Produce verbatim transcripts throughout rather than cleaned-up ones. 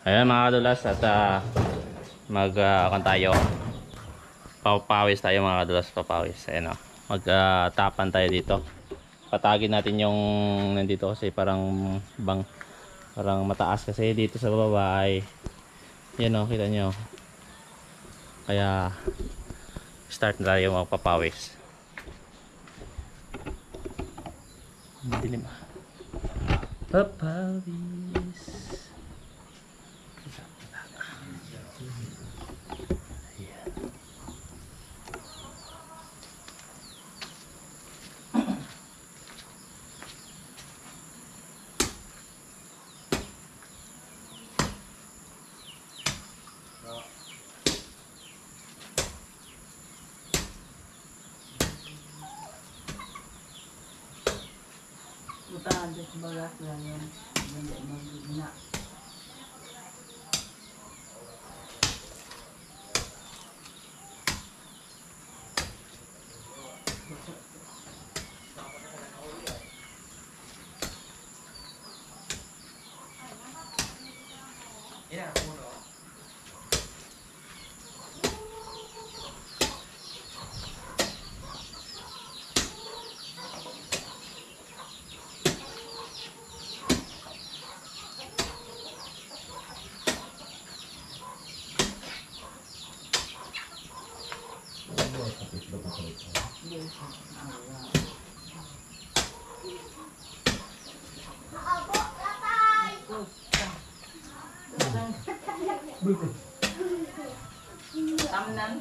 Ayan mga kadulas at uh, mag uh, kan tayo. Papawis tayo mga kadulas, papawis. Ayan o. Mag uh, tapan tayo dito. Patagin natin yung nandito kasi parang bang parang mataas kasi dito sa baba ay yan o, kita nyo. Kaya start na tayo magpapawis. Dilim. Papawis. Butaan sa bagas lang yan. Hindi mag-ina. Yeah, uno. Tamnan.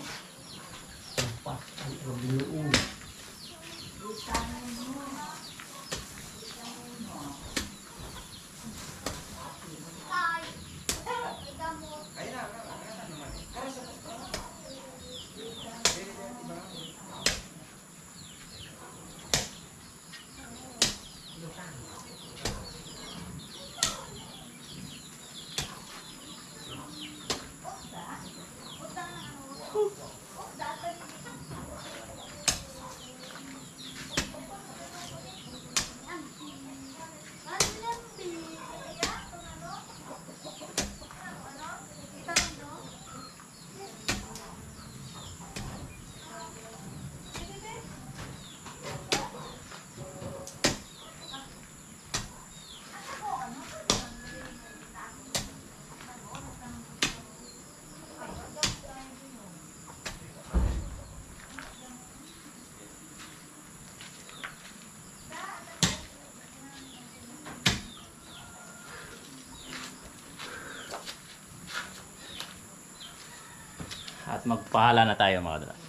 At magpahala na tayo mga kadulas.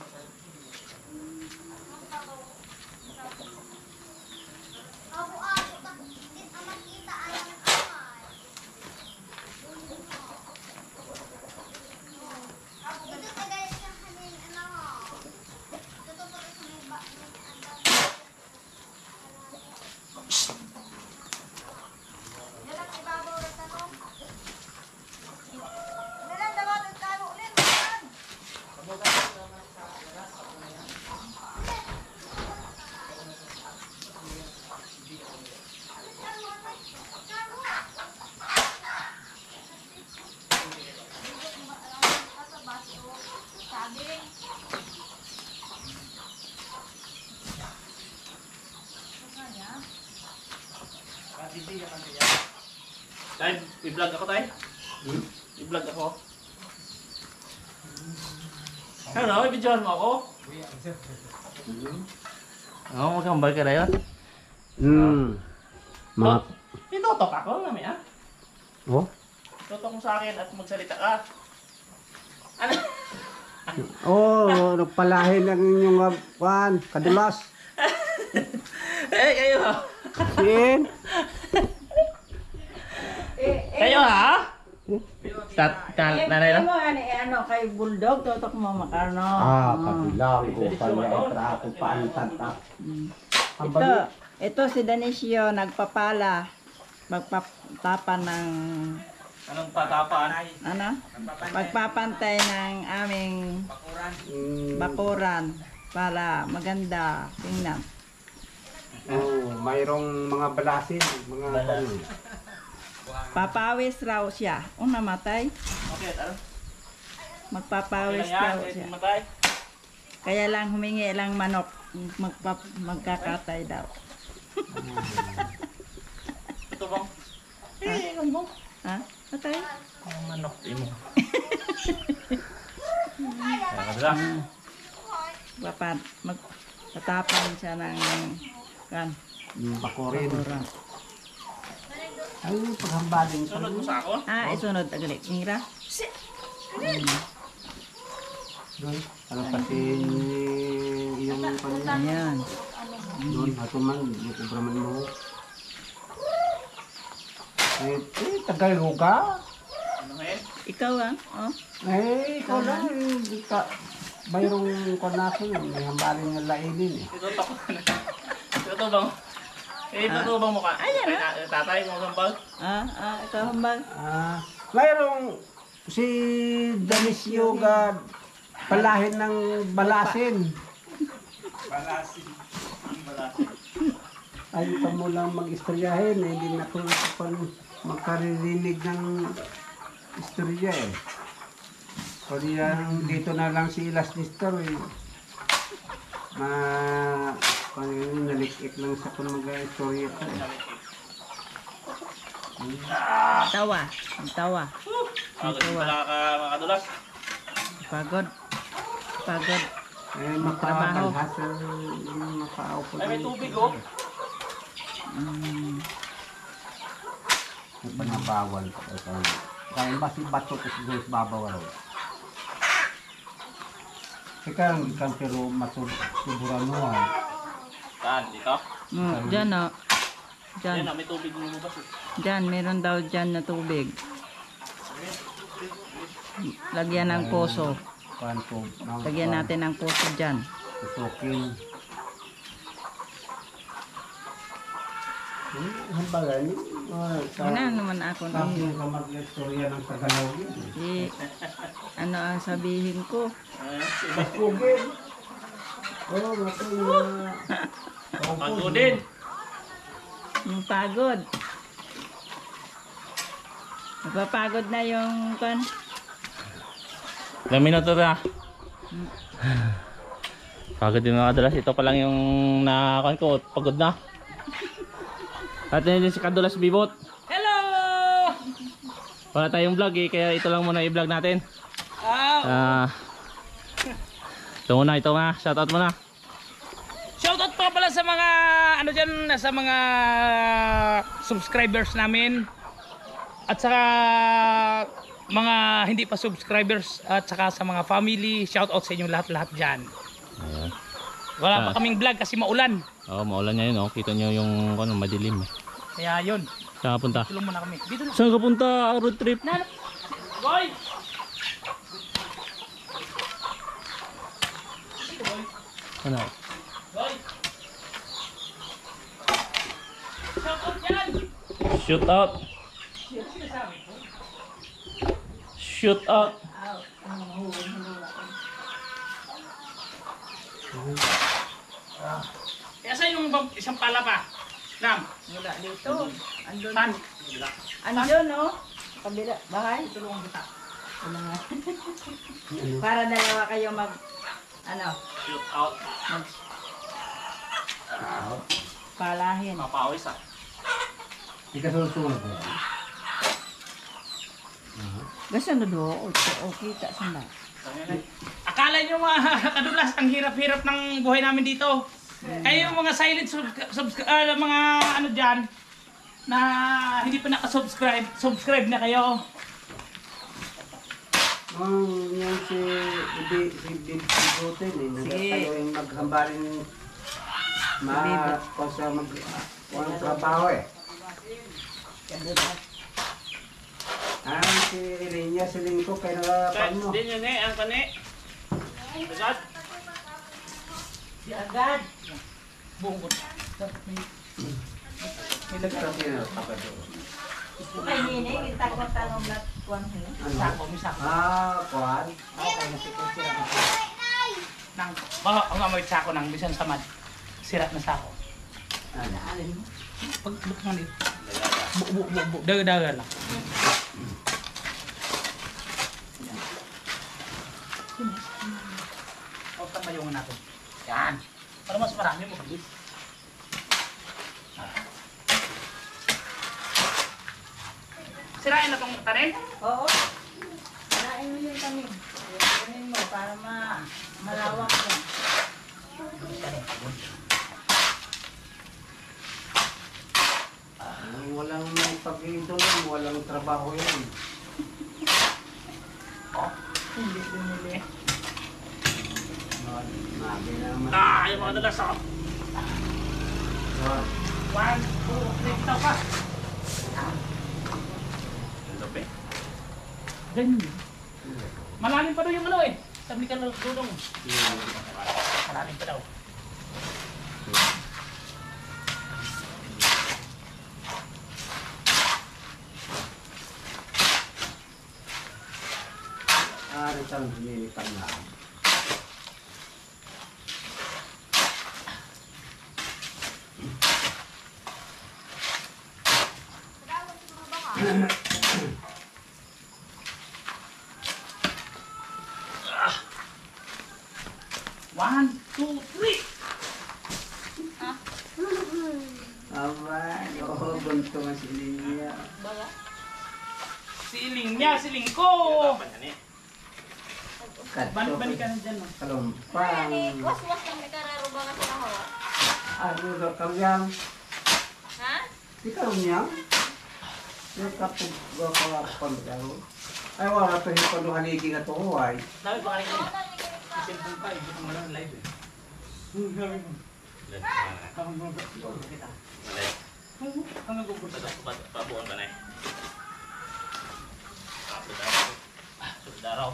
Tay, i-vlog ako tay. Hmm? I-vlog ako. Ano, i-videohan mo ako? Oo, oh, magkambal ka na yun. Hmm. Mga... Tinotok ako namin ah. Oh? Totok mo sa akin at magsalita ka. Ano? Oh, nagpalahin ng inyong uh, pan, kadulas. Eh, kayo ha? Sin? Kayo ha? Tat, tat, nanay lang? Ano, ano, ano, kay Bulldog, totok mo makano. Ah, kabilang ko kanya itra ko paantat. Ito, ito si Danisio, nagpapala. Magpatapan ng, Anong patapaan? ano? Pagpapantay ng aming Mm, bakuran para maganda tingnan. oh, mayroong mga balasin, mga ganun. Papawis raw siya. O namatay. Okay, tara. Magpapawis raw siya. Matay. Kaya lang humingi lang manok. Magpap magkakatay daw. Ito bang? Eh, ang bang? Ha? Patay? Ang manok, imo. Kaya kadala. Papat mag tatapan siya ng kan. Yung bakurin. Bakura. Ay, paghambaling pa. Sunod mo sa ako? Ah, isunod agalik. Ngira. Doon. Ano kasi yung kanina. Ayan. Doon, ato man, yung kubraman mo. Eh, eh, tagal mo ka. Ano ngayon? Ikaw ah. Oh. Eh, ikaw lang. Hindi ka. Mayroong konason, may hambaling ng lainin eh. Ito takot na. Ito bang? Eh, ito bang mukha? Ayan, Ay, na- tatay mo sambal. Ah, ah, ikaw hambal. Ah, mayroong si Danisio ga palahin ng balasin. Balasin. Balasin. Ay, ka mo lang mag-istoryahin eh. Hindi na kung magkaririnig ng istorya eh. O diyan, dito na lang si Ilas Nestor eh. Ma... Kung yun, nalikik lang sa kung mag-istorya ko eh. Tawa. Ang tawa. Ako din pala ka mga kadulas. Pagod. Pagod. Eh, Trabaho. makabalhas yung mapaupo. Ay, may tubig oh. Mm. Panabawal ko. Kaya mas bato ko siguro sa babawal. Ikaw, ikaw pero masuburan mo ha. Saan? Dito? Mm, dyan oh. Dyan. Yan, may tubig mo ba? Dyan, meron daw dyan na tubig. Lagyan ng poso. Kuhan po. Lagyan natin ng poso dyan. Tutukin. Ang bagal niyo. Wala naman ako Tapos nang yung mag-istorya ng Tagalog yun. di, ano ang sabihin ko. Baskugin. Oo, naku yung... Pagudin. Yung pagod. Napapagod na yung kan. Ilang minuto na? Pagod din mga kadulas. Ito pa lang yung nakakuan ko. Pagod na. At yun si Kadulas Bibot. Hello! Wala tayong vlog eh. Kaya ito lang muna i-vlog natin. Ah, ito muna, ito muna. Shoutout muna. Shoutout pa pala sa mga ano diyan sa mga subscribers namin at saka mga hindi pa subscribers at saka sa mga family, shoutout sa inyo lahat-lahat diyan. Ayan. Wala Ah. pa kaming vlog kasi maulan. Oo, oh, maulan niya yun. Oh. Kita nyo yung ano, madilim. Eh. Kaya yun, Saan ka punta? tulong muna kami. Dito na. Saan ka punta? Road trip? Boy! Ano? Boy! Shoutout yan! Shoot out. Shoot out. Kaya sa yung bang- isang pala pa? Nam, Wala dito. Andun. tan. Andun oh. Kabila. Bahay. Tulungan kita. Wala nga. Para dalawa kayo mag ano, Shoot out. mag palahin. Mapawis ah. Hindi ka susunod mo. Gusto na do. Okay, ta sana. Akala nyo mga kadulas, ang hirap-hirap ng buhay namin dito. Kayo yung mga silent sub, subs- ah, mga ano dyan, na hindi pa nakasubscribe, subscribe na kayo. Ang yan si Bibi Bibi Bibutin eh. Sige. Kayo yung maghambaling ma kung sa mag walang trabaho eh. Ah, si Irinya, si Lingko, kaya nakapan mo. Din yun eh, ang kani. Agad. Si agad. Bungot. May lagyan. Kay nini kita ko tanong lat kuan he. Sako, may sako. Ah, kuhan. Okay, nasikot sila. Nang, baka ang amoy sako nang bisan samad. Sirat na sako. Ano? Alin mo? Pag look mo dito. Bu, bu, bu, bu. Daga-daga lang. Huwag kang mayungan natin. Yan. Para mas marami mo bilis. Sirain na tong tanim? Oo. Kanain mo yung tanim. Kunin mo para ma malawak yan. Ang walang may pag-iintulan, walang trabaho yan. Hindi bumili. Nabi na naman. Ah, yung mga dalas ako. Oh, One, two, three, bitaw pa. Ganyan. Malalim pa daw yung ano eh. Sabi ka na dudong. Malalim pa daw. ah, isang nilipan na. One, two, three. Abay, oo, bunto nga si Linya. Bala. Siling niya, siling ko. Balik-balik ka na dyan. No? Kalumpang. Was-was lang may kararuba ka sa hawa. Ano daw kalyang? Ha? Ikaw niya? Yung kapag kakapag daw. Ay, wala to yung panuhaligi na to, ay. Dami pa kanina. Oo, nalikinig ka. Cellphone pa, hindi ko malang live eh. Hmm, dami mo. Hanggang gugulo kita. Hanggang gugulo kita. Pabuhan ka na eh. Ah, sudaraw.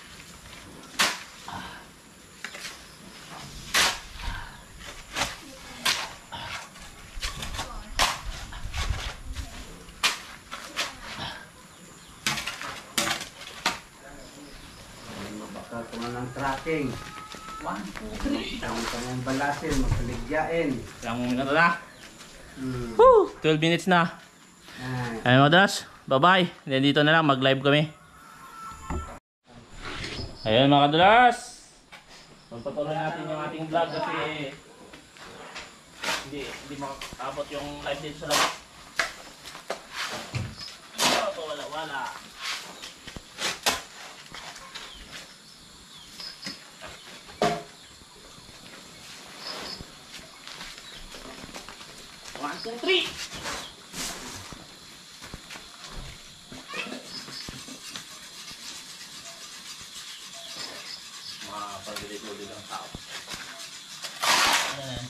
Baka kuman ng tracking. One, two, three. Ang kanyang balasin, magpaligyain. Ilang minuto na? Hmm. Woo! twelve minutes na. Ay. Ayun mga dalas, bye-bye. Then dito na lang, mag-live kami. Ayun mga kadalas. Pagpatuloy natin yung ating vlog kasi hindi hindi makakabot yung live dito sa labas. Oh, wala wala. One, two, three. Mga pagdilit-ulit ng tao. Ayan.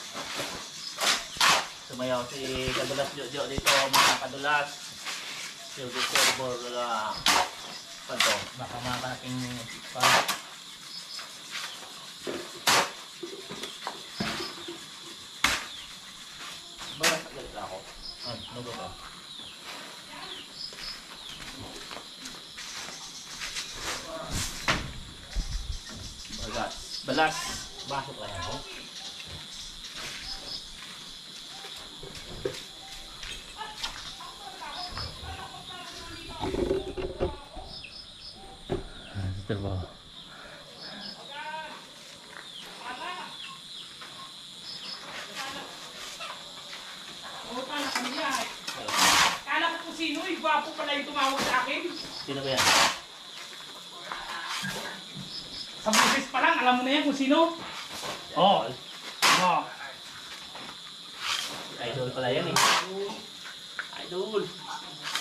Sumayaw si Kadulas Jojo dito, mga Kadulas. Silver Silver, wala. Panto, baka mga kanaking pa. Balas na galit ako. Ay, nago ba? Balas. Balas. Basok lang ako. Ito ba? Puta na kami niya eh. Kala ko kung sino eh. Gwapo pala yung tumawag sa akin. Sino ba yan? Sa boses pa lang, alam mo na yan kung sino. Oo. Oo. Idol pala yan eh. Idol.